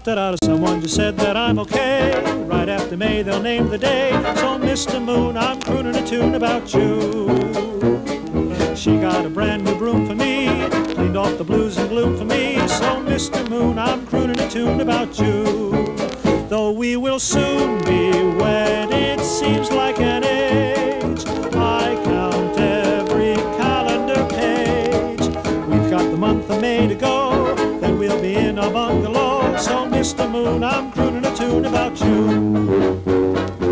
da-da-da. Someone just said that I'm okay. Right after May, they'll name the day. So, Mr. Moon, I'm crooning a tune about you. She got a brand new broom for me, cleaned off the blues and gloom for me. So, Mr. Moon, I'm crooning a tune about you. Though we will soon be wed, it seems like an age. I count every calendar page. We've got the month of May to go, then we'll be in our bungalow. So, Mr. Moon, I'm crooning a tune about you.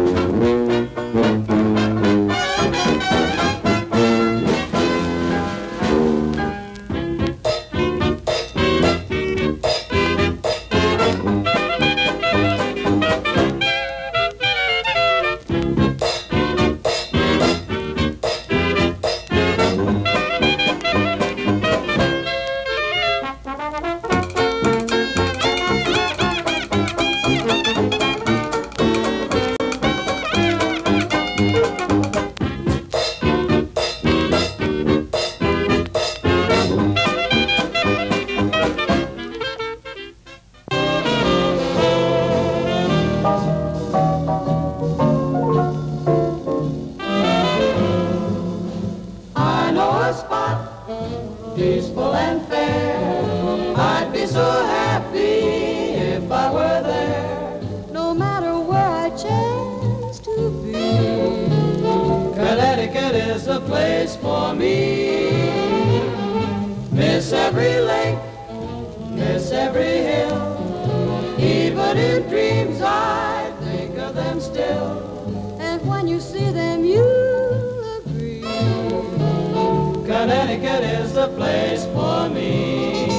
Peaceful and fair, I'd be so happy if I were there. No matter where I chance to be, Connecticut is the place for me. Miss every lake, miss every hill, even in dreams I think of them still. And when you see them, you'll agree, Connecticut is the place for me.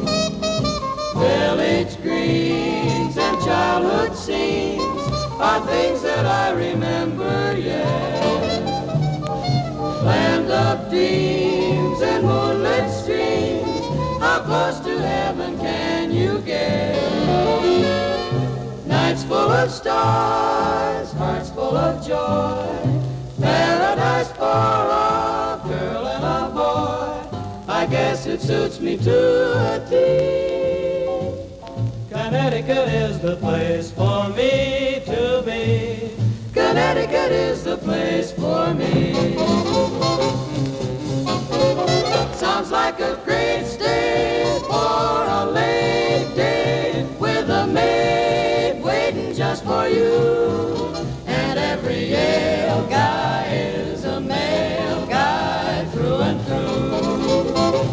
Village greens and childhood scenes are things that I remember yet. Land of dreams and moonlit streams, how close to heaven can you get? Nights full of stars, hearts full of joy, paradise for a girl and a boy. I guess it suits me to a T. Connecticut is the place for me to be. Connecticut is the place for me. Sounds like a great state for a late date with a maid waiting just for you. And every Yale guy is a male guy through and through.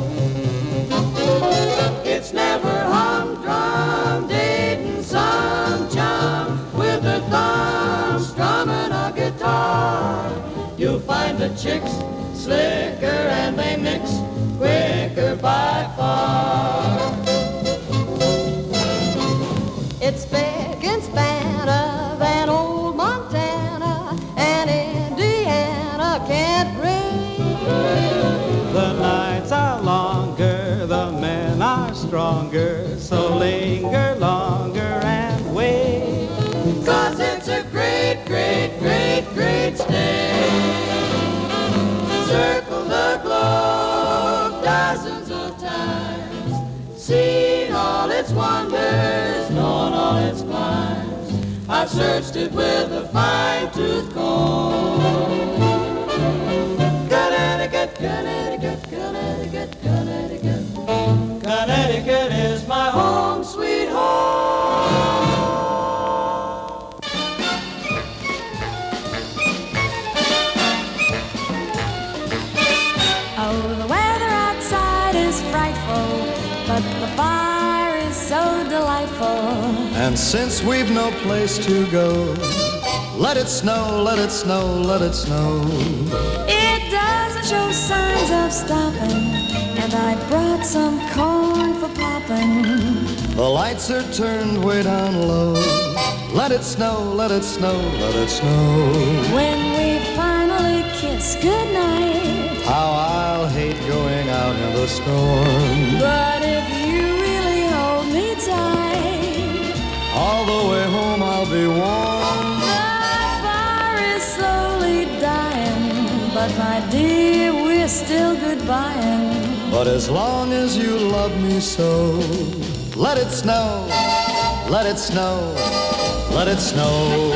It's never humdrum dating some chum with a thumb strumming a guitar. You'll find the chicks slicker and they mix quicker by far. It's big and Spanner than old Montana, and Indiana can't bring. The nights are longer, the men are stronger, so linger longer and wait. 'Cause it's a great, great, great, great state. Circle the globe dozens of times, seen all its wonders, known all its climes. I've searched it with a fine-tooth comb. Connecticut, Connecticut, Connecticut, Connecticut. Connecticut is my home, sweet home. Oh, the weather outside is frightful, but the fire is so delightful. And since we've no place to go, let it snow, let it snow, let it snow. It doesn't show signs of stopping, and I brought some corn for popping. The lights are turned way down low. Let it snow, let it snow, let it snow. When we finally kiss goodnight, How I'll hate going out in the storm. but if you really hold me tight, All the way home I'll be warm. the fire is slowly dying, but my dear, we're still goodbying. But as long as you love me so, let it snow, let it snow, let it snow.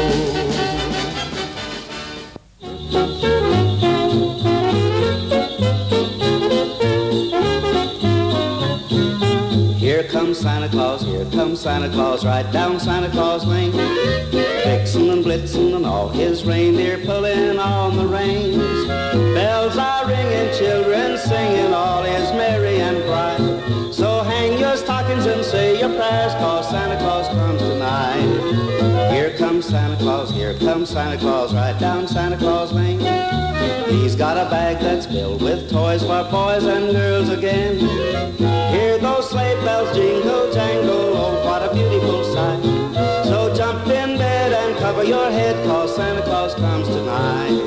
Here comes Santa Claus, here comes Santa Claus, right down Santa Claus Lane. Vixen and Blitzen and all his reindeer pulling on the reins. Bells are ringing, children singing, all is merry and bright. So hang your stockings and say your prayers, 'cause Santa Claus comes tonight. Here comes Santa Claus, here comes Santa Claus, right down Santa Claus Lane. He's got a bag that's filled with toys for boys and girls again. Hear those sleigh bells jingle, jangle, oh, what a beautiful sight. So jump in bed and cover your head, 'cause Santa Claus comes tonight.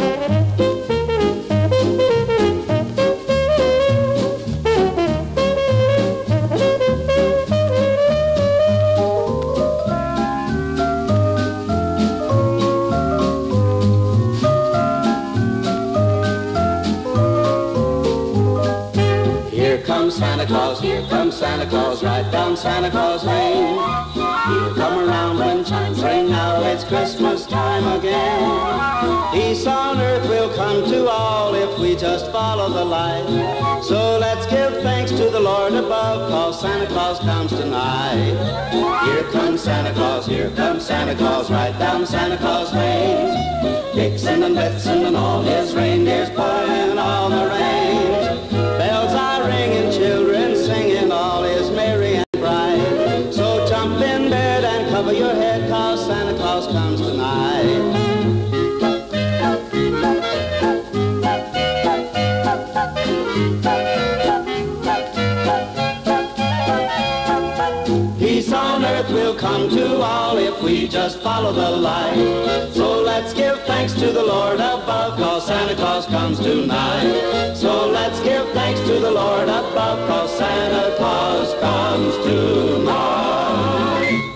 Santa Claus, here comes Santa Claus, right down Santa Claus Lane. He'll come around when chimes ring, now it's Christmas time again. Peace on earth will come to all if we just follow the light. So let's give thanks to the Lord above, 'cause Santa Claus comes tonight. Here comes Santa Claus, here comes Santa Claus, right down Santa Claus Lane. Vixen and Blitzen and all his reindeers pulling on the reins. Bells are ringing, children singing, all is merry and bright. So jump in bed and cover your head, 'cause Santa Claus comes tonight. Peace on earth will come to all if we just follow the light. So let's give thanks to the Lord above, 'cause Santa Claus comes tonight. So let's give thanks to the Lord above, 'cause Santa Claus comes tonight.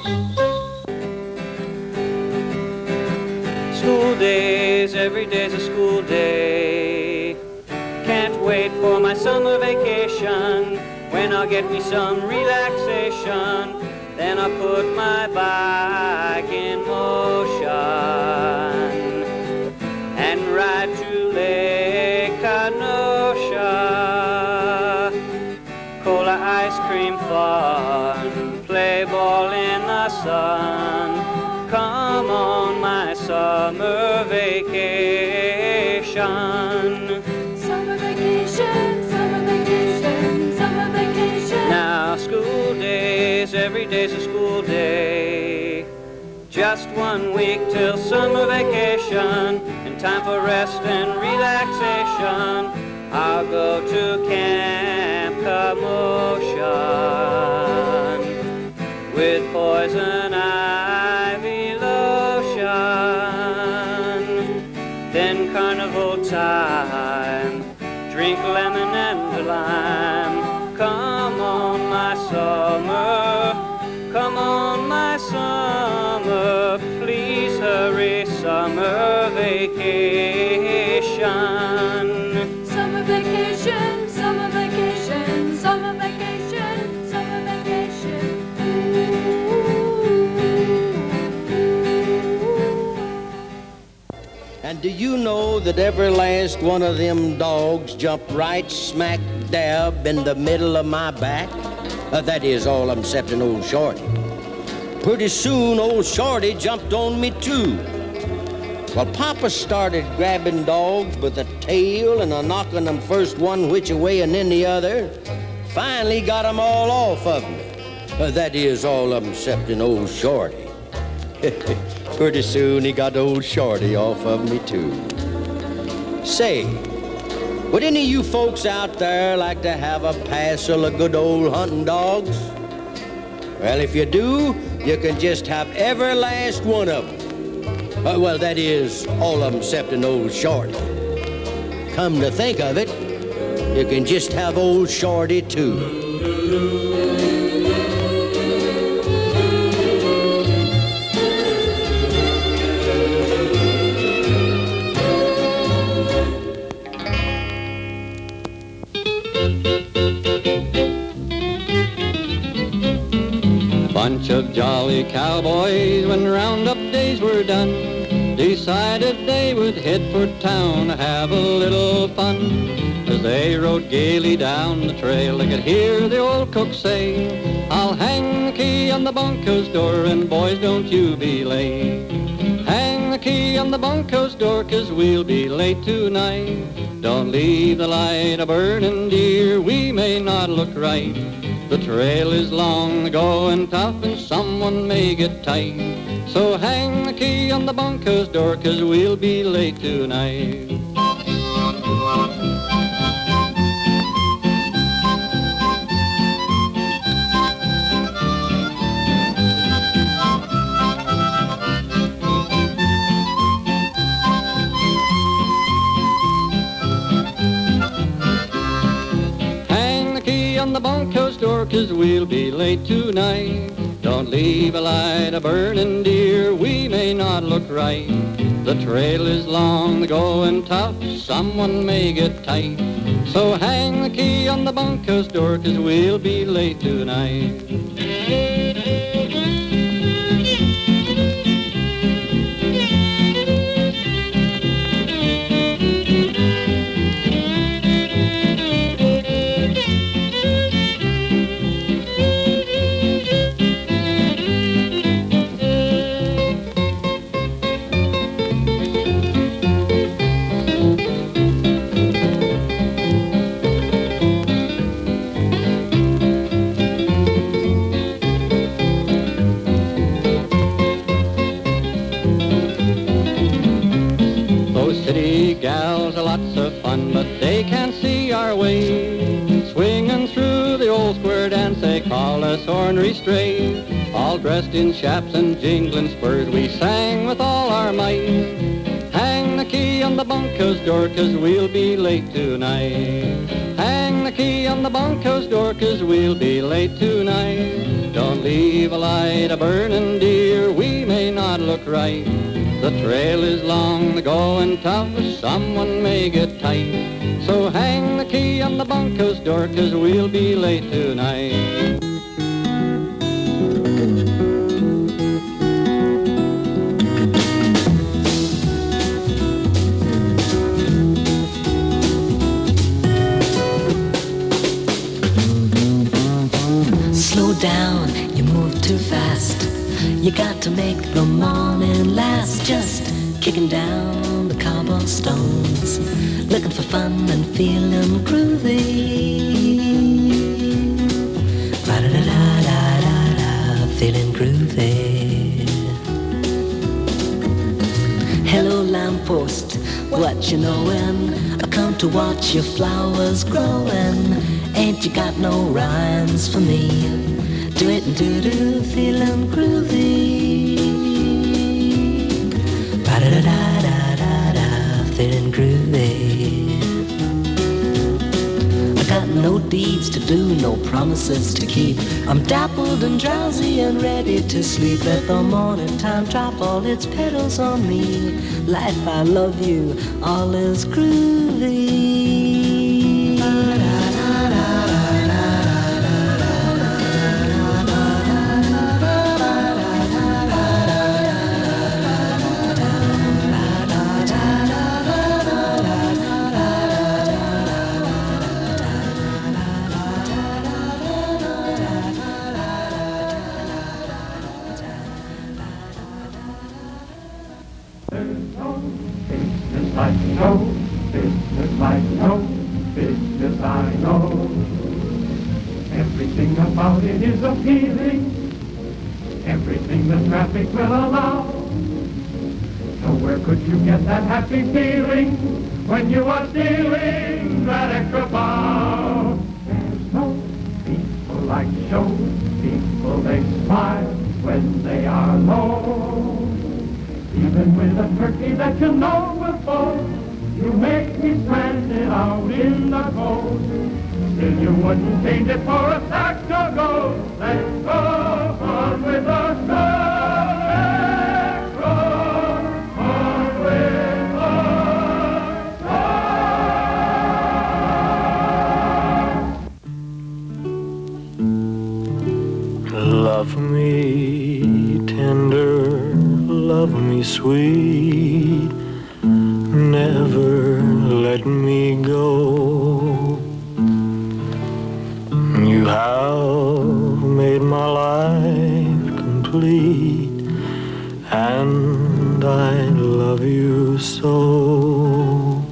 School days, every day's a school day. Can't wait for my summer vacation, when I'll get me some relaxation. Then I'll put my bike in motion and ride to Lake Kenosha. Cola ice cream fun, play ball in the sun. Come on my summer vacation. Summer vacation, summer vacation, summer vacation. Now school days, every day's a school day. Just 1 week till summer vacation, and time for rest and relaxation. I'll go to Camp Commotion with poison ivy lotion. Then carnival time, drink lemon and lime. Come on my summer, come on my summer, please hurry, summer vacation. Summer vacation, summer vacation, summer vacation, summer vacation. And do you know that every last one of them dogs jumped right smack dab in the middle of my back? That is all I'm excepting old Shorty. Pretty soon old Shorty jumped on me too. Well, Papa started grabbing dogs with a tail and knocking them first one which way and then the other. Finally got them all off of me. That is all I'm excepting old Shorty. Pretty soon he got old Shorty off of me too. Say, would any of you folks out there like to have a passel of good old hunting dogs? Well, if you do, you can just have every last one of them. Well, that is all of them excepting old Shorty. Come to think of it, you can just have old Shorty too. bunch of jolly cowboys, when roundup days were done, decided they would head for town to have a little fun. As they rode gaily down the trail, they could hear the old cook say, I'll hang the key on the bunkhouse door, and boys, don't you be late. Hang the key on the bunkhouse door, 'cause we'll be late tonight. Don't leave the light a-burning, dear, we may not look right. The trail is long, the going tough, and someone may get tight. So hang the key on the bunkhouse door, 'cause we'll be late tonight. On the bunkhouse door, 'cause we'll be late tonight. Don't leave a light a-burning, dear, we may not look right. The trail is long, the going tough, someone may get tight. So hang the key on the bunkhouse door, 'cause we'll be late tonight. Gals are lots of fun, but they can't see our way. Swinging through the old square dance, they call us ornery stray. All dressed in chaps and jingling spurs, we sang with all our might. Hang the key on the bunkhouse door, 'cause we'll be late tonight. Hang the key on the bunkhouse door, 'cause we'll be late tonight. Don't leave a light a-burning, dear, we may not look right. The trail is long, the going tough, someone may get tight. So hang the key on the bunkhouse door, 'cause we'll be late tonight. Slow down, you move too fast. You got to make the morning last. Just kicking down the cobblestones, looking for fun and feeling groovy. Ra-da-da-da-da-da, feeling groovy. Hello lamppost, what you knowin'? I come to watch your flowers growing. Ain't you got no rhymes for me? Do it and do-do, feeling groovy. Ra-da-da-da-da-da, feeling groovy. I got no deeds to do, no promises to keep. I'm dappled and drowsy and ready to sleep. Let the morning time drop all its petals on me. Life, I love you, all is groovy. Everything about it is appealing, everything the traffic will allow. So where could you get that happy feeling when you are stealing that extra bow? There's no people like show, people they smile when they are low. Even with a turkey that you know will fold, you make me stranded out in the cold. Still you wouldn't change it for a sack of gold. Let's go on with the show. Let's go on with the show. Love me sweet. Never let me go. You have made my life complete, and I love you so.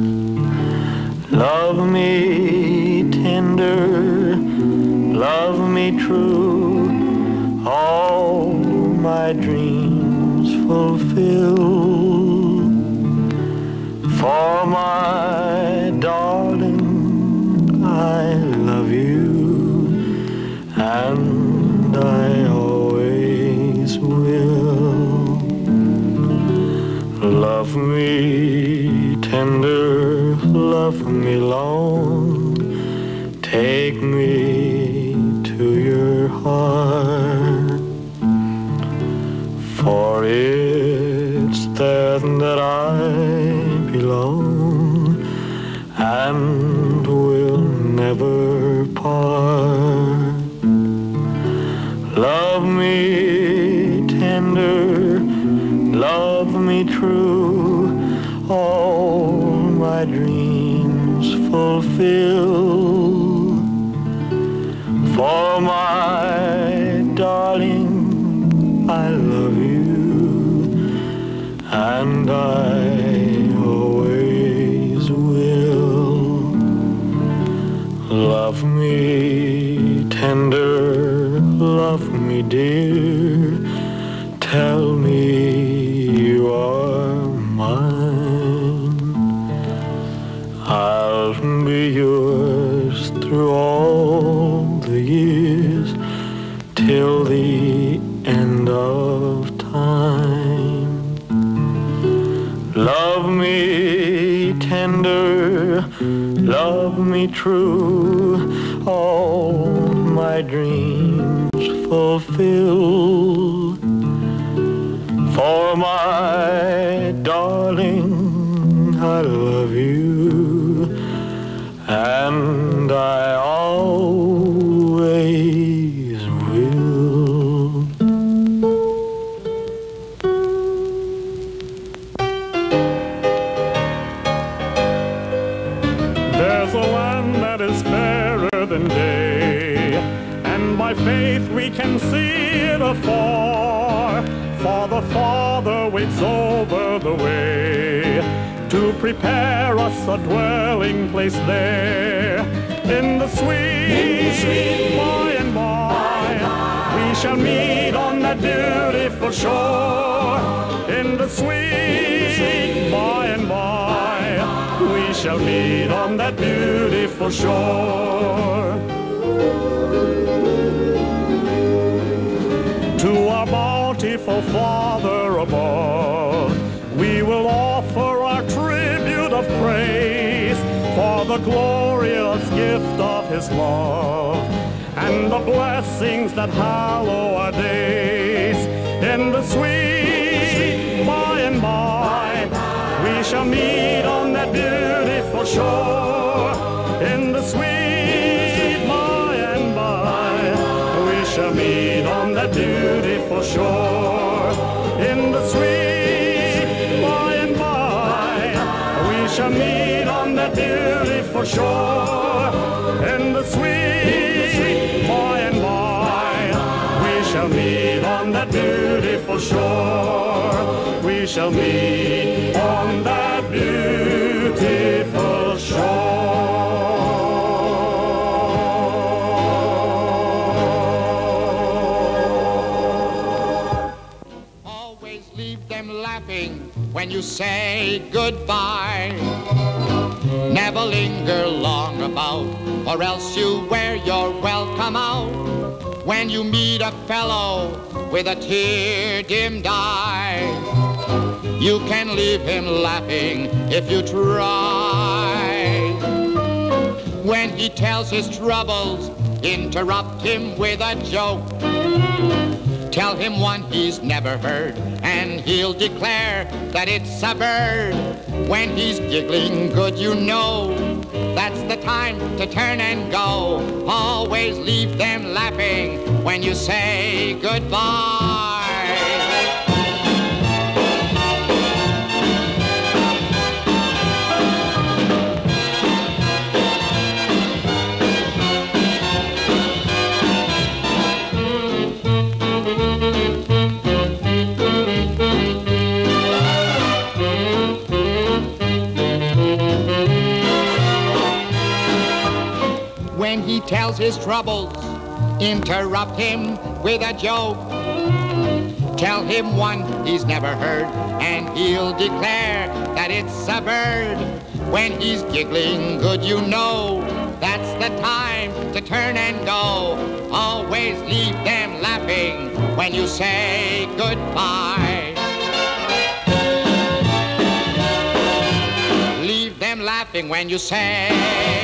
Love me tender, love me true, all my dreams fulfill. For my darling, I love you, and I always will. Love me tender, love me long, take me to your heart, for it's there that I belong and will never part. Love me tender, love me true, all my dreams fulfill. For my darling, I love you, and I always will. Love me tender, love me dear, tell me you are mine. I'll be yours through all the years, till the end of time. Love me tender, love me true, all my dreams fulfill. For my darling, I love you, and I always will. There's a land that is fairer than day, and by faith we can see it afar. For the Father waits over the way to prepare us a dwelling place there. In the sweet by and by, we shall meet on that beautiful shore. In the sweet by and by, we shall meet on that beautiful shore. To our bountiful Father above, we will offer our tribute of praise for the glorious gift of His love and the blessings that hallow our days. In the sweet by and by, we shall meet on that beautiful shore. In the sweet by and by, we shall meet on that beautiful shore. In the sweet by and by, we shall meet on that beautiful shore. In the sweet by and by, we shall meet on that beautiful shore. We shall meet on that beautiful shore. When you say goodbye, never linger long about, or else you wear your welcome out. When you meet a fellow with a tear-dimmed eye, you can leave him laughing if you try. When he tells his troubles, interrupt him with a joke. Tell him one he's never heard, and he'll declare that it's a bird. When he's giggling good, you know that's the time to turn and go. Always leave them laughing when you say goodbye. when he tells his troubles, interrupt him with a joke. Tell him one he's never heard, and he'll declare that it's a bird. When he's giggling good, you know, that's the time to turn and go. Always leave them laughing when you say goodbye. Leave them laughing when you say